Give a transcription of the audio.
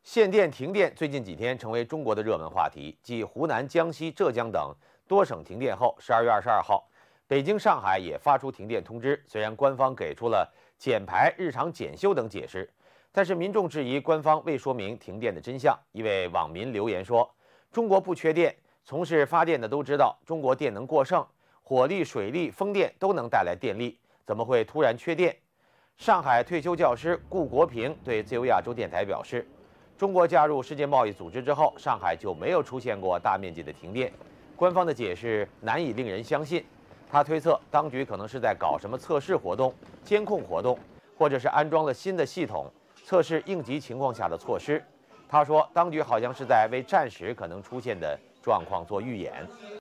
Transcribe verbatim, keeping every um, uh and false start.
限电、停电最近几天成为中国的热门话题。继湖南、江西、浙江等多省停电后，十二月二十二号，北京、上海也发出停电通知。虽然官方给出了减排、日常检修等解释，但是民众质疑官方未说明停电的真相。一位网民留言说：“中国不缺电，从事发电的都知道，中国电能过剩，火力、水力、风电都能带来电力，怎么会突然缺电？”上海退休教师顾国平对自由亚洲电台表示：“中国加入世界贸易组织之后，上海就没有出现过大面积的停电，官方的解释难以令人相信。”他推测，当局可能是在搞什么测试活动、监控活动，或者是安装了新的系统，测试应急情况下的措施。他说，当局好像是在为战时可能出现的状况做预演。